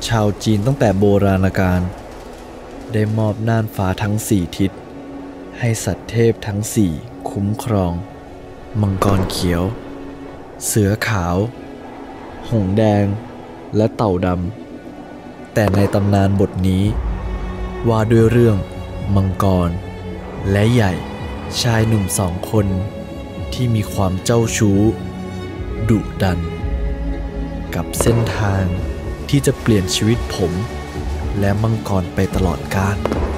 ชาวจีนตั้งแต่โบราณกาลได้มอบน่านฟ้าทั้งสี่ทิศให้สัตว์เทพทั้งสี่คุ้มครองมังกรเขียวเสือขาวหงส์แดงและเต่าดำแต่ในตำนานบทนี้ว่าด้วยเรื่องมังกรและใหญ่ชายหนุ่มสองคนที่มีความเจ้าชู้ดุดันกับเส้นทางที่จะเปลี่ยนชีวิตผมและมังกรไปตลอดกาล